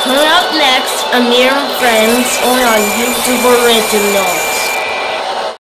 Coming up next, Aamir and Friends on our YouTube original.